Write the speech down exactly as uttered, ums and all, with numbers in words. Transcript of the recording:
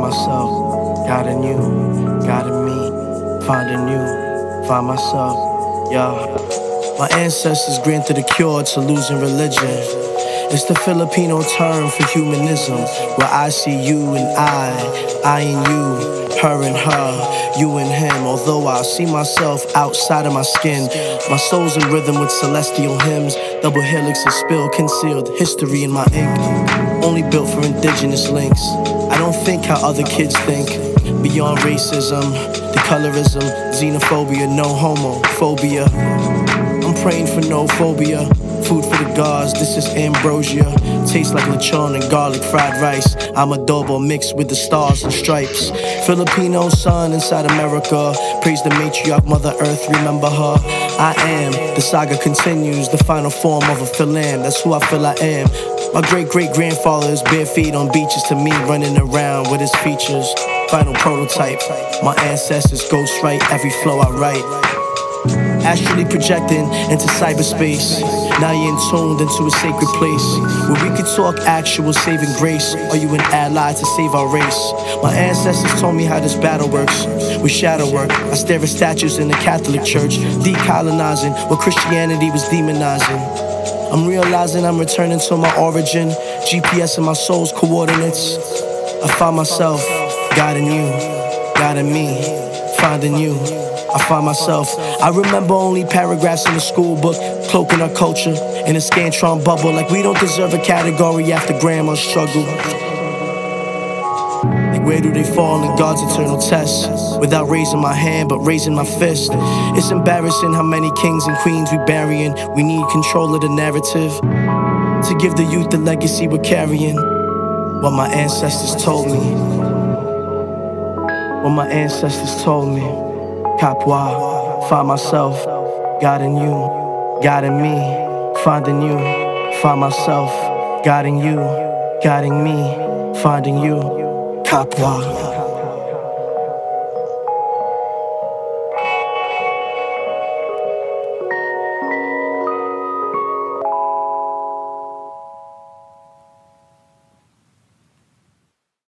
myself, God in you, God in me, finding you, find myself, yeah. My ancestors granted a cure to losing religion. It's the Filipino term for humanism, where I see you and I, I and you, her and her, you and him. Although I see myself outside of my skin, my soul's in rhythm with celestial hymns. Double helix is spilled, concealed history in my ink, only built for indigenous links. I don't think how other kids think, beyond racism, the colorism, xenophobia, no homophobia. I'm praying for no phobia. Food for the gods, this is ambrosia. Tastes like lechon and garlic fried rice. I'm adobo mixed with the stars and stripes. Filipino sun inside America. Praise the matriarch, Mother Earth, remember her. I am, the saga continues, the final form of a philan. That's who I feel I am. My great-great-grandfather is bare feet on beaches to me, running around with his features. Final prototype, my ancestors ghostwrite every flow I write. Astrally projecting into cyberspace. Now you're tuned into a sacred place where we could talk actual saving grace. Are you an ally to save our race? My ancestors told me how this battle works. With shadow work, I stare at statues in the Catholic Church, decolonizing what Christianity was demonizing. I'm realizing I'm returning to my origin, G P S in my soul's coordinates. I find myself, God in you, God in me, finding you. I find myself, I remember only paragraphs in the school book, cloaking our culture in a Scantron bubble, like we don't deserve a category after grandma's struggle. Like where do they fall in God's eternal test? Without raising my hand, but raising my fist. It's embarrassing how many kings and queens we burying. We need control of the narrative to give the youth the legacy we're carrying. What my ancestors told me. What my ancestors told me. Kapwa, find myself, God in you, God in me, finding you, find myself, God in you, God in me, finding you, Kapwa.